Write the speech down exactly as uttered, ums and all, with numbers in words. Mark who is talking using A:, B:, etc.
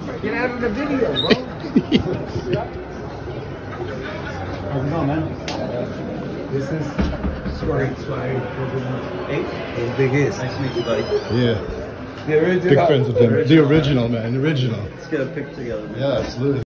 A: Get out of the video, bro. How's it going, man? This is Swag Swag Eight. Big is. Nice to meet you, buddy.
B: Yeah.
A: The original.
B: Big friends with him. The original, man. The original.
A: Let's get a picture together, man.
B: Yeah, absolutely.